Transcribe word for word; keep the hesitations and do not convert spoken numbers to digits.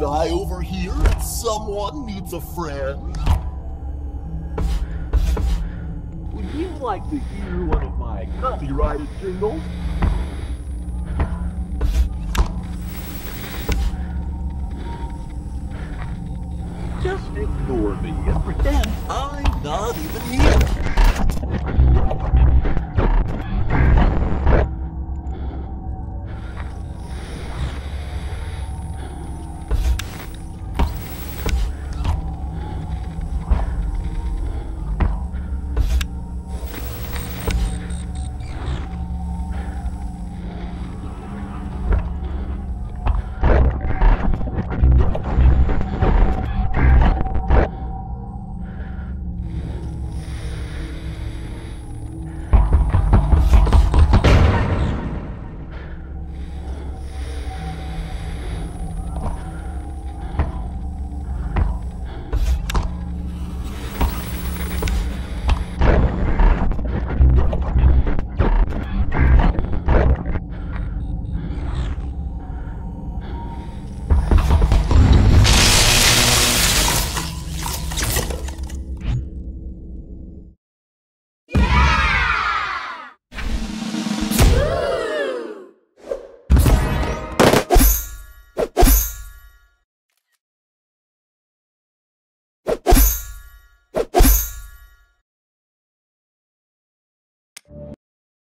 Did I overhear that someone needs a friend? Would you like to hear one of my copyrighted jingles?